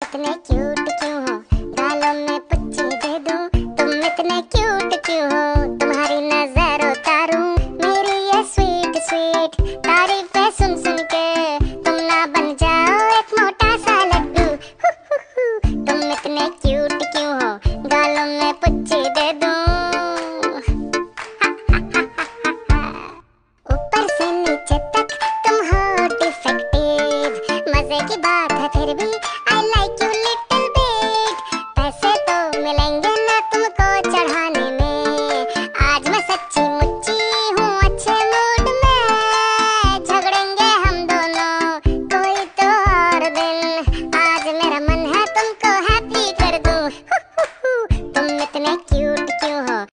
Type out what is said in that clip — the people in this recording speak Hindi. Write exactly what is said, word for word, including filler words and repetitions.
इतने क्यूट क्यों हो, गालों में पुच्ची दे दूं, तुम इतने क्यूट क्यों हो।